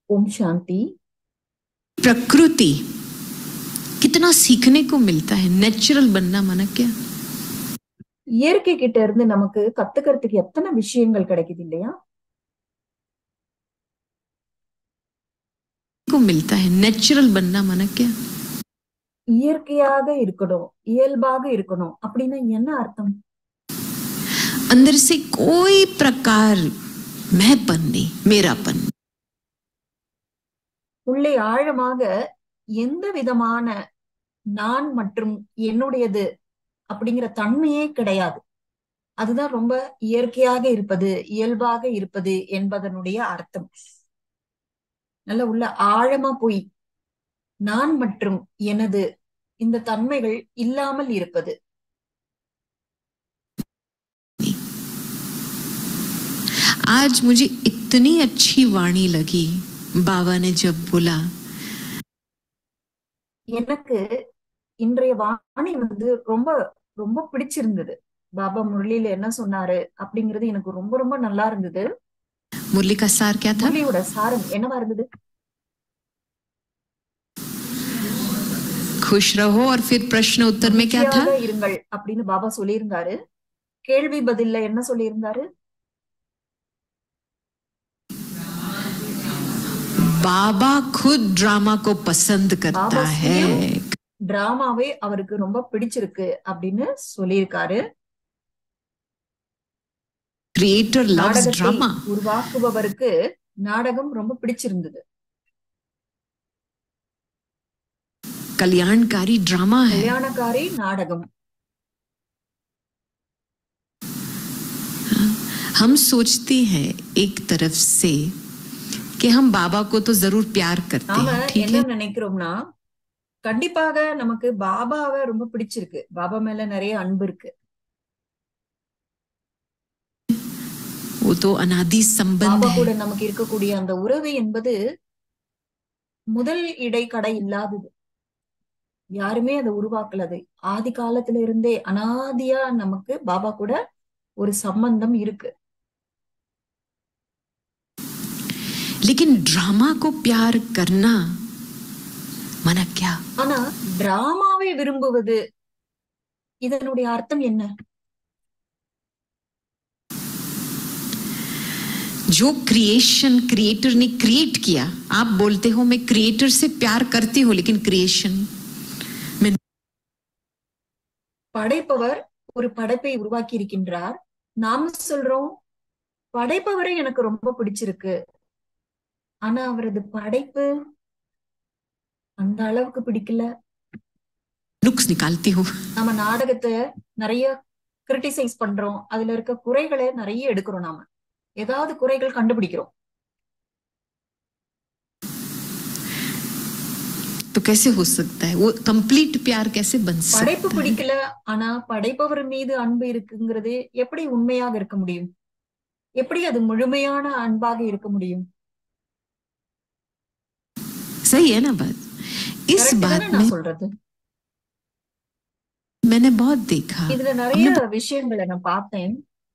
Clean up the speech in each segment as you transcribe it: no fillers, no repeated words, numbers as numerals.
ओम शांति। प्रकृति कितना सीखने को मिलता है। नेचुरल बनना माना क्या, இயற்கை கிட்ட இருந்து நமக்கு கத்துக்கிறதுக்கு எத்தனை விஷயங்கள் கிடைக்குது இல்லையா? को मिलता है। नेचुरल बनना माना क्या, இயற்கையாக இருக்கணும், இயல்பாக இருக்கணும் அப்படின்னா என்ன அர்த்தம்? अंदर से कोई प्रकार मैंपन नहीं, मेरापन। உள்ளே ஆழமாக எந்த விதமான நான் மற்றும் என்னுடையது அப்படிங்கிற தன்மையே கிடையாது. அதுதான் ரொம்ப இயற்கையாக இருப்பது, இயல்பாக இருப்பது என்பதனுடைய அர்த்தம். நல்ல உள்ள ஆழமா போய் நான் மற்றும் எனது இந்த தன்மைகள் இல்லாமல் இருப்பது. आज मुझे इतनी अच्छी वाणी लगी बाबा ने जब बोला, எனக்கு இன்றைய வாணி ரொம்ப ரொம்ப பிடிச்சிருந்தது. பாபா முரளியில என்ன சொன்னாரு அப்படிங்கிறது எனக்கு ரொம்ப ரொம்ப நல்லா இருந்தது. मुरली का सार क्या था? முரளியோட சாரம் என்னவா இருந்தது? खुश रहो और फिर प्रश्न उत्तर में क्या था? இருங்கள் அப்படின்னு பாபா சொல்லியிருந்தாரு. கேள்வி பதில்ல என்ன சொல்லியிருந்தாரு? बाबा खुद ड्रामा को पसंद करता है। டிராமாவே அவருக்கு ரொம்ப பிடிச்சிருக்கு அப்படின்னு சொல்லியிருக்காரு. Creator loves drama. உருவாக்குபவருக்கு நாடகம் ரொம்ப பிடிச்சிருந்தது. कल्याणकारी ड्रामा है, कल्याणकारी नाटकम। हम सोचते हैं एक तरफ से कि हम बाबा को तो जरूर प्यार करते हैं, ठीक है? நினைக்கிறோம்னா கண்டிப்பாக நமக்கு பாபாவை ரொம்ப பிடிச்சிருக்கு, பாபா மேல நிறைய அன்பு இருக்கு. वो तो अनादि संबंध है. பாபா கூட நமக்கு இருக்கக்கூடிய அந்த உறவு என்பது முதல் இடைக்கடை இல்லாதது. யாருமே அதை உருவாக்கலது. ஆதி காலத்துல இருந்தே அனாதியா நமக்கு பாபா கூட ஒரு சம்பந்தம் இருக்கு. लेकिन ड्रामा को प्यार करना माना क्या? ஆனா டிராமாவை விரும்புவது இதனுடைய அர்த்தம் என்ன? जो क्रिएशन क्रिएटर ने क्रिएट किया, आप बोलते हो मैं क्रिएटर से प्यार करती हूँ, लेकिन क्रिएशन में படைப்பவர் ஒரு படைப்பை உருவாக்கி இருக்கின்றார். நாம சொல்றோம் படைப்பவரை எனக்கு ரொம்ப பிடிச்சிருக்கு, ஆனா அவரது படைப்பு அந்த அளவுக்கு பிடிக்கல. नुक्स निकालती हूँ. நம்ம நாடகத்தை நிறைய கிரிட்டிசைஸ் பண்றோம், அதுல இருக்க குறைகளை நிறைய எடுக்கிறோம். நாம ஏதாவது குறைகள் கண்டுபிடிக்கிறோம். तो कैसे हो सकता है वो कंप्लीट प्यार कैसे बन सकता है? படைப்பு பிடிக்கல ஆனா படைப்பவர் மீது அன்பு இருக்குங்கிறது எப்படி உண்மையாக இருக்க முடியும்? எப்படி அது முழுமையான அன்பாக இருக்க முடியும்? सही है ना बात? इस बात में சொல்றது मैंने बहुत देखा, இதுல நிறைய விஷயங்களை நான் பார்த்தேன்.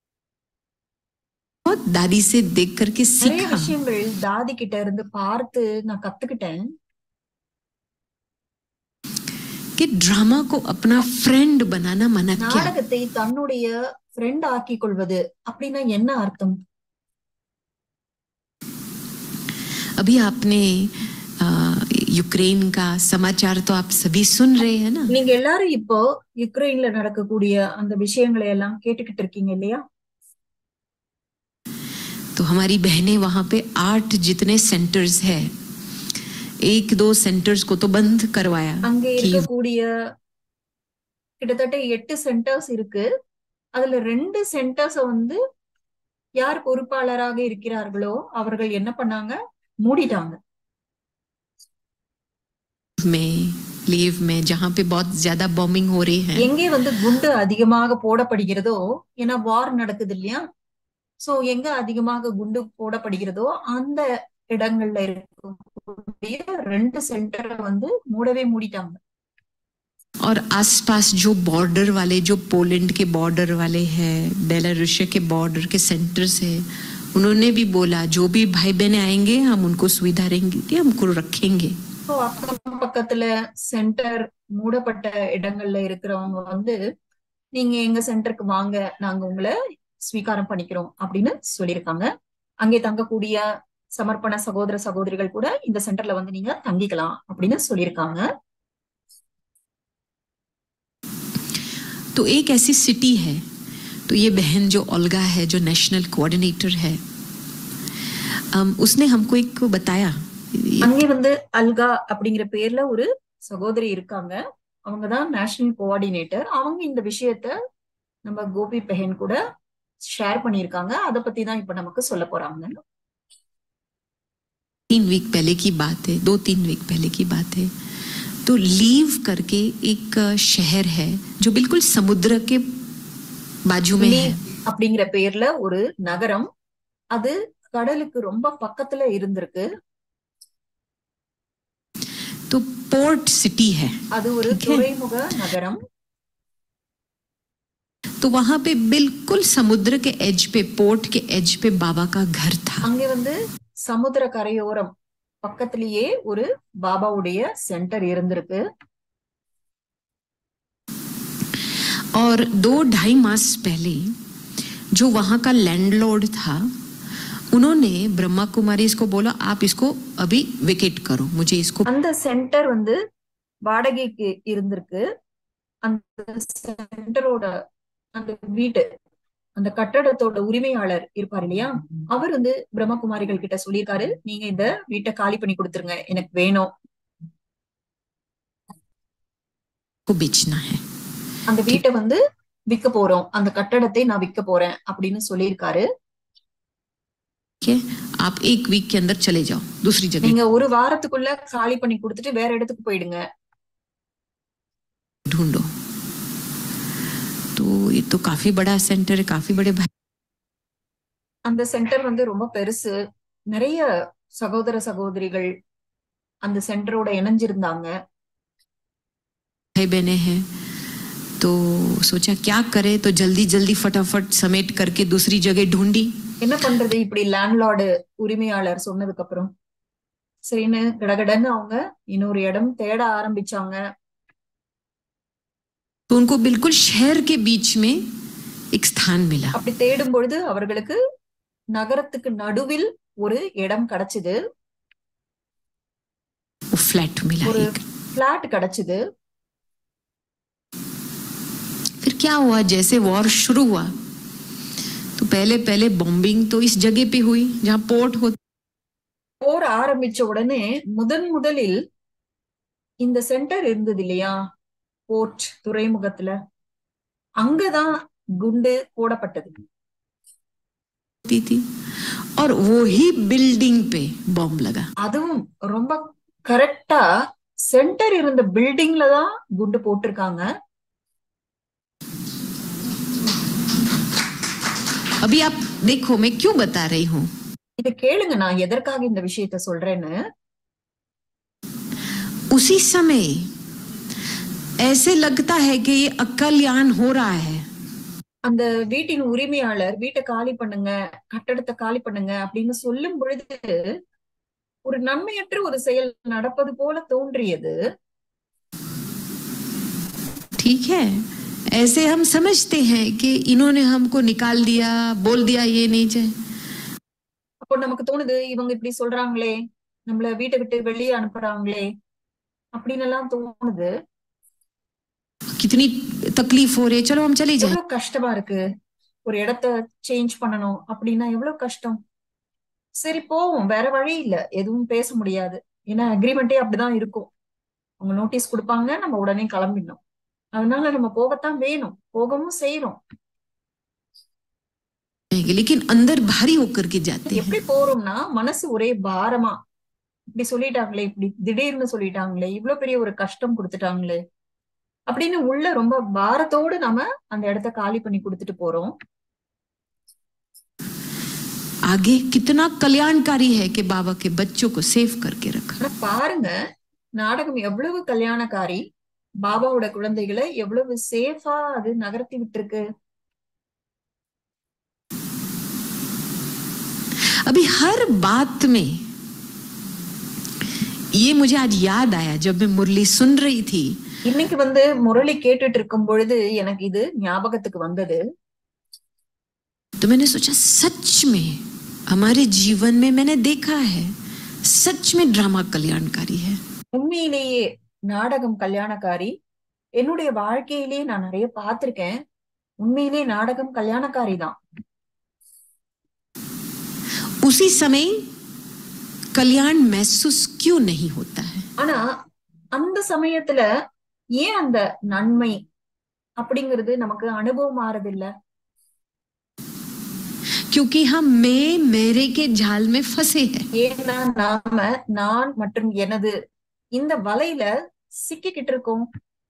बहुत दादी से देख करके நிறைய सीखा. விஷயங்கள் தாதி கிட்ட இருந்து பார்த்து நான் கத்துக்கிட்டேன். कि ड्रामा को अपना फ्रेंड बनाना माना क्या? நாடகத்தை தன்னுடைய ஃப்ரெண்ட் ஆக்கி கொள்வது அப்படின்னா என்ன அர்த்தம்? अभी आपने यूक्रेन का समाचार तो आप सभी सुन रहे हैं ना? நீங்க எல்லாரும் இப்போ யுக்ரைன்ல நடக்கக்கூடிய அந்த விஷயங்களை எல்லாம் கேட்டுக்கிட்டு இருக்கீங்க இல்லையா? तो हमारी बहनें वहां पे 8 जितने सेंटर्स है, 1-2 सेंटर्स को तो बंद करवाया. அங்க இருக்கக்கூடிய கிட்டத்தட்ட 8 சென்டர்ஸ் இருக்கு. அதுல 2 சென்டர்ஸ் யார் பொறுப்பாளராக இருக்கிறார்களோ அவர்கள் என்ன பண்ணாங்க, மூடிட்டாங்க. में लीव में जहां पे बहुत ज्यादा बॉम्बिंग हो रही है, எங்கே குண்டு அதிகமாக போடப்படுகிறதோ, ஏன்னா வார் நடக்குது இல்லையா? சோ எங்க அதிகமாக குண்டு போடப்படுகிறதோ அந்த இடங்கள்ல இருக்கக்கூடிய 2 சென்டரை மூடவே மூடிட்டாங்க. और आसपास जो बॉर्डर वाले, जो पोलैंड के बॉर्डर वाले हैं, बेलारूस के बॉर्डर के सेंटर्स है, उन्होंने भी बोला जो भी भाई बहने आएंगे हम उनको सुविधा रहेंगी, हमको रखेंगे. ஸோ அக்கம் பக்கத்துல சென்டர் மூடப்பட்ட இடங்கள்ல இருக்கிறவங்க வந்து நீங்க எங்க சென்டருக்கு வாங்க, நாங்க உங்களை ஸ்வீகாரம் பண்ணிக்கிறோம் அப்படின்னு சொல்லியிருக்காங்க. அங்கே தங்கக்கூடிய சமர்ப்பண சகோதர சகோதரிகள் கூட இந்த சென்டர்ல வந்து நீங்க தங்கிக்கலாம் அப்படின்னு சொல்லியிருக்காங்க. तो एक ऐसी सिटी है, तो ये बहन जो ओल्गा है, जो नेशनल कोऑर्डिनेटर है, उसने हमको एक बताया. அங்கே வந்து அல்கா அப்படிங்கிற பேர்ல ஒரு சகோதரி இருக்காங்க. அவங்கதான் நேஷனல் கோஆர்டினேட்டர். அவங்க இந்த விஷயத்த நம்ம கோபி பெஹன் கூட ஷேர் பண்ணியிருக்காங்க. அதை பத்தி தான் இப்ப நமக்கு சொல்ல போறாங்க. 3 वीक पहले की बात है, 2-3 वीक पहले की बात है. तो लीव करके एक शहर है जो बिल्कुल समुद्र के बाजू में है. அப்படிங்கிற பேர்ல ஒரு நகரம், அது கடலுக்கு ரொம்ப பக்கத்துல இருந்திருக்கு. तो पोर्ट सिटी है, அது ஒரு துறைமுக நகரம். तो वहां पे बिल्कुल समुद्र के एज पे, पोर्ट के एज पे बाबा का घर था. அங்கே வந்து சமுத்திர கரையோரம் பக்கத்திலேயே ஒரு பாபாவுடைய சென்டர் இருந்திருக்கு. और 2-2.5 मास पहले जो वहां का लैंडलॉर्ड था, उन्होंने ब्रह्मा कुमारी इसको बोला आप इसको अभी वेकेट करो, मुझे इसको. அந்த சென்டர் வந்து வாடகைக்கு இருந்திருக்கு. அந்த சென்டரோட அந்த வீட்டு, அந்த கட்டடத்தோட உரிமையாளர் இருப்பார் இல்லையா, அவர் வந்து பிரம்மகுமாரிகள் கிட்ட சொல்லியிருக்காரு, நீங்க இந்த வீட்டை காலி பண்ணி கொடுத்துருங்க, எனக்கு வேணும், बेचना है. அந்த வீட்டை வந்து விற்க போறோம், அந்த கட்டடத்தை நான் விற்க போறேன் அப்படின்னு சொல்லியிருக்காரு. आप 1 वीक के अंदर चले जाओ दूसरी जगह. நீங்க ஒரு வாரத்துக்குள்ள காலி பண்ணி கொடுத்துட்டு வேற இடத்துக்கு போயிடுங்க, ढूंढो. तो ये तो काफी बड़ा सेंटर है, काफी बड़े भाई. அந்த சென்டர் வந்து ரொம்ப பெருசு, நிறைய சகோதர சகோதரிகள் அந்த சென்டரோட இணைஞ்சிருந்தாங்க. भाई बहने हैं, तो सोचा क्या करे, तो जल्दी जल्दी फटाफट समेट करके दूसरी जगह ढूंढी. என்ன பண்றது, இப்படி லேண்ட்லார்டு உரிமையாளர் சொன்னதுக்கு அப்புறம் சரின்னு கடகடன்னு அவங்க இன்னொரு இடம் தேட ஆரம்பிச்சாங்க. तो उनको बिल्कुल शहर के बीच में एक स्थान मिला. அப்படி தேடும் பொழுது அவர்களுக்கு நகரத்துக்கு நடுவில் ஒரு இடம் கிடைச்சது, फ्लैट मिला, ஒரு एक. பிளாட் கிடைச்சது. फिर क्या हुआ, जैसे वॉर शुरू हुआ तो पहले बॉम्बिंग तो इस जगह पे हुई जहां पोर्ट होता. போர் ஆரம்பிச்ச உடனே முதலில் இந்த சென்டர் இருந்தது இல்லையா, போர்ட் துறைமுகத்துல, அங்கதான் குண்டு போடப்பட்டது. थी और वो ही बिल्डिंग पे बॉम्ब लगा. அதுவும் ரொம்ப கரெக்டா சென்டர் இருந்த பில்டிங்ல தான் குண்டு போட்டிருக்காங்க. अभी आप देखो मैं क्यों बता रही हूँ. இத கேளுங்க, நான் எதற்காக இந்த விஷயத்த சொல்றேன்னு. उसी समय ऐसे लगता है कि ये अकल्याण हो रहा है. அந்த வீட்டின் உரிமையாளர் வீட்டை காலி பண்ணுங்க, கட்டடத்தை காலி பண்ணுங்க அப்படின்னு சொல்லும் பொழுது ஒரு நன்மையற்ற ஒரு செயல் நடப்பது போல தோன்றியது. ठीक है, ऐसे हम समझते हैं कि इन्होंने हमको निकाल दिया, बोल दिया ये नहीं चाहिए. அப்போ நமக்கு தோணுது, இவங்க இப்படி சொல்றாங்களே, நம்மள வீட்டை விட்டு வெளியே அனுப்புறாங்களே அப்படின்னு எல்லாம் தோணுது. कितनी तकलीफ हो रही है, चलो हम चले जाए. எவ்வளவு கஷ்டமா இருக்கு, ஒரு இடத்த சேஞ்ச் பண்ணணும் அப்படின்னா எவ்வளவு கஷ்டம். சரி போவோம், வேற வழி இல்ல, எதுவும் பேச முடியாது, ஏன்னா அக்ரிமெண்டே அப்படிதான் இருக்கும். அவங்க நோட்டீஸ் கொடுப்பாங்க, நம்ம உடனே கிளம்பிடணும், அதனால நம்ம போகத்தான் வேணும், போகவும் செய்யறோம். लेकिन अंदर भारी होकर के जाते हैं. எப்படி போறோம்னா மனசு ஒரே பாரமா, இப்படி சொல்லிட்டாங்களே, இப்படி திடீர்னு சொல்லிட்டாங்களே, இவ்வளவு பெரிய ஒரு கஷ்டம் கொடுத்துட்டாங்களே அப்படின்னு உள்ள ரொம்ப பாரத்தோடு நாம அந்த இடத்த காலி பண்ணி கொடுத்துட்டு போறோம். आगे कितना कल्याणकारी है कि बाबा के बच्चों को सेव करके रखा. ஆனா பாருங்க, நாடகம் எவ்வளவு கல்யாணக்காரி, பாபாவோட குழந்தைகளை எவ்வளவு சேஃபா அது நகர்த்தி விட்டுருக்கு. अभी हर बात में ये मुझे आज याद आया जब मैं मुरली सुन रही थी। இன்னைக்கு முரளி கேட்டுட்டு இருக்கும் பொழுது எனக்கு இது ஞாபகத்துக்கு வந்தது. तो मैंने सोचा सच में हमारे जीवन में मैंने देखा है, सच में ड्रामा कल्याणकारी है. உண்மையிலேயே நாடகம் கல்யாணக்காரி. என்னுடைய வாழ்க்கையிலேயே நான் நிறைய பார்த்திருக்கேன். உண்மையிலேயே நாடகம் கல்யாணக்காரி தான். उसी समय कल्याण महसूस क्यों नहीं होता है? ஆனா அந்த சமயத்துல ஏன் அந்த நன்மை அப்படிங்கிறது நமக்கு அனுபவம் ஆறது இல்ல? क्योंकि हम मैं मेरे के जाल में फंसे हैं. ஏன்னா நாம நான் மற்றும் எனது இந்த வலையில சிக்கிக்கிட்டு இருக்கோம்.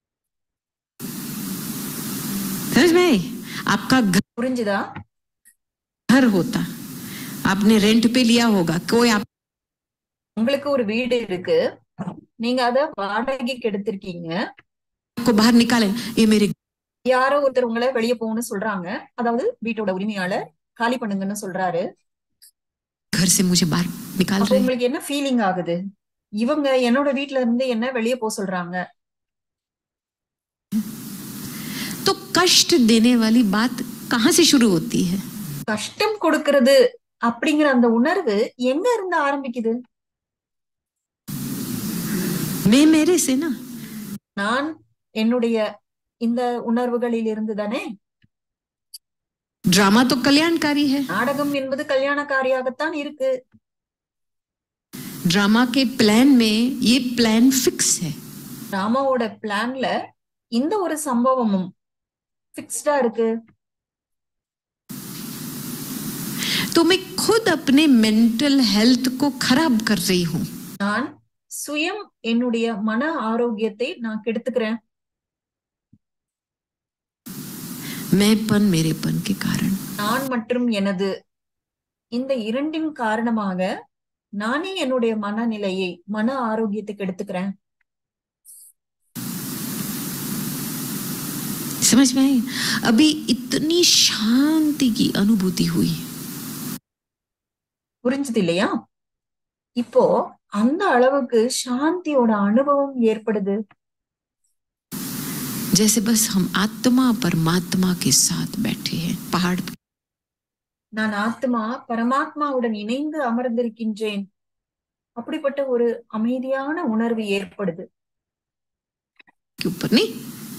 समझ में? आपका புரிஞ்சுதா? घर होता, आपने रेंट पे लिया होगा, कोई आप உங்களுக்கு ஒரு வீடு இருக்கு, நீங்க அத வாடகைக்கு எடுத்திருக்கீங்க. आपको बाहर निकाले, ये मेरे யாரோ ஒருத்தர் உங்களை வெளியே போகணும்னு சொல்றாங்க. அதாவது வீட்டோட உரிமையாளர் காலி பண்ணுங்கன்னு சொல்றாரு. घर से मुझे बाहर निकाल அப்ப रहे हैं. உங்களுக்கு என்ன ஃபீலிங் ஆகுது? இவங்க என்னோட வீட்ல இருந்து என்ன வெளியே போக சொல்றாங்க. तो कष्ट देने वाली बात कहां से शुरू होती है? கஷ்டம் கொடுக்கிறது அப்படிங்கிற அந்த உணர்வு எங்க இருந்து ஆரம்பிக்குது? मैं मेरे से ना. நான் என்னுடைய இந்த உணர்வுகளில் இருந்து தானே. ड्रामा तो कल्याणकारी है. நாடகம் என்பது கல்யாணக்காரியாகத்தான் இருக்கு. ड्रामा के प्लान में ये प्लान फिक्स है. டிராமாவோட பிளான்ல இந்த ஒரு சம்பவமும் பிக்ஸ்டா இருக்கு. तो मैं खुद अपने मेंटल हेल्थ को खराब कर रही हूँ. நான் சுயம் என்னுடைய மன ஆரோக்கியத்தை நான் கெடுத்துக்கிறேன். मैंपन मेरेपन के कारण. நான் மற்றும் எனது இந்த இரண்டின் காரணமாக நானே என்னுடைய மனநிலையை மன ஆரோக்கியத்தை கெடுத்துக்கிறேன். समझ में आई? अभी इतनी शांति की अनुभूति हुई. புரிஞ்சது இல்லையா? இப்போ அந்த அளவுக்கு சாந்தியோட அனுபவம் ஏற்படுது. जैसे बस हम आत्मा परमात्मा के साथ बैठे हैं पहाड़ पे. நான் ஆத்மா பரமாத்மாவுடன் இணைந்து அமர்ந்திருக்கின்றேன். அப்படிப்பட்ட ஒரு அமைதியான உணர்வு ஏற்படுது. के ऊपर नहीं.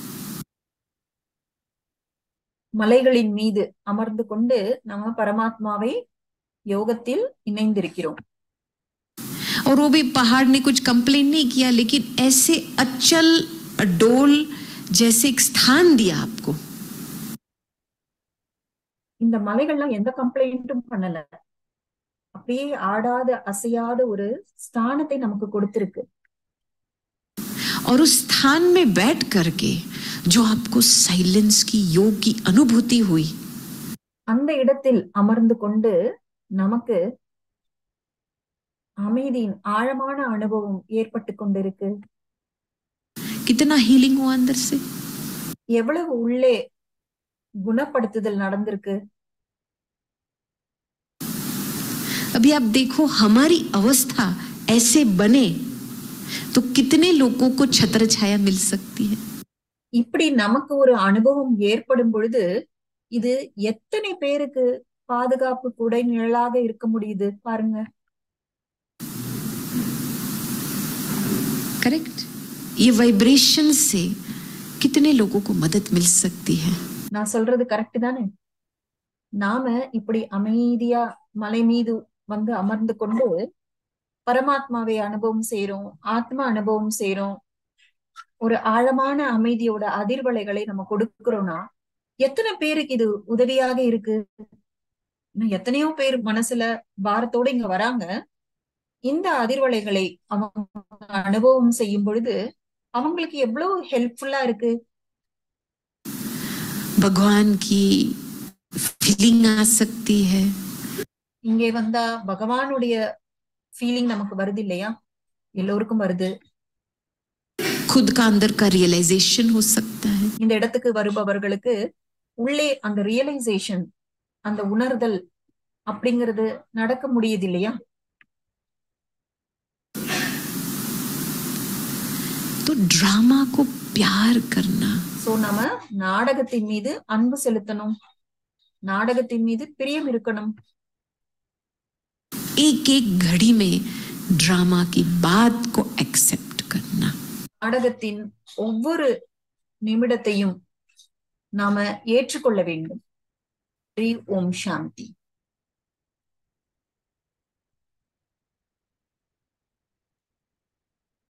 மலைகளின் மீது அமர்ந்து கொண்டு நம்ம பரமாத்மாவை யோகத்தில் இணைந்திருக்கிறோம். और वो भी पहाड़ ने कुछ कंप्लेन नहीं किया, लेकिन ऐसे अचल अडोल जैसे एक स्थान दिया आपको. இந்த மலைகள்லாம் எந்த கம்ப்ளைண்ட்டும் பண்ணல. அப்படியே ஆடாத அசையாத ஒரு ஸ்தானத்தை நமக்கு கொடுத்திருக்கு. और उस स्थान में बैठ करके जो आपको साइलेंस की योग की अनुभूति हुई, அந்த இடத்தில் அமர்ந்து கொண்டு நமக்கு அமைதியின் ஆழமான அனுபவம் ஏற்பட்டு கொண்டிருக்கு. कितना हीलिंग हुआ अंदर से. எவ்வளவு உள்ளே குணப்படுத்துதல் நடந்திருக்கு. अभी आप देखो हमारी अवस्था ऐसे बने तो कितने लोगों को छत्र छाया मिल सकती है. இப்படி நமக்கு ஒரு அனுபவம் ஏற்படும் பொழுது இது எத்தனை பேருக்கு பாதுகாப்பு குடை நிழலாக இருக்க முடியுது பாருங்க. करेक्ट? ये वाइब्रेशन से कितने लोगों को मदद मिल सकती है. நான் சொல்றது கரெக்ட் தானே? நாம இப்படி அமைதியா மலை மீது அமர்ந்து கொண்டு பரமாத்மாவை அனுபவம் செய்யறோம், ஆத்மா அனுபவம் செய்யறோம். ஒரு ஆழமான அமைதியோட அதிர்வலைகளை நம்ம கொடுக்கிறோம்னா எத்தனை பேருக்கு இது உதவியாக இருக்கு. எத்தனையோ பேர் மனசுல பாரத்தோட இங்க வராங்க. இந்த அதிர்வலைகளை அவங்க அனுபவம் செய்யும் பொழுது அவங்களுக்கு எவ்வளவு ஹெல்ப்ஃபுல்லா இருக்கு. भगवान की फीलिंग आ सकती है. இங்கே வந்தா பகவானுடைய ஃபீலிங் நமக்கு வருது இல்லையா? எல்லோருக்கும் வருது. खुद का अंदर का रियलाइजेशन हो सकता है. இந்த இடத்துக்கு வருபவர்களுக்கு உள்ளே அந்த ரியலைசேஷன், அந்த உணர்தல் அப்படிங்கிறது நடக்க முடியுது இல்லையா? तो ड्रामा को प्यार करना, சோ நம்ம நாடகத்தின் மீது அன்பு செலுத்தணும், நாடகத்தின் மீது பிரியம் இருக்கணும். एक एक घड़ी में ड्रामा की बात को एक्सेप्ट करना. நாடகத்தின் ஒவ்வொரு நிமிடத்தையும் நாம ஏற்றுக்கொள்ள வேண்டும். ஓம் சாந்தி.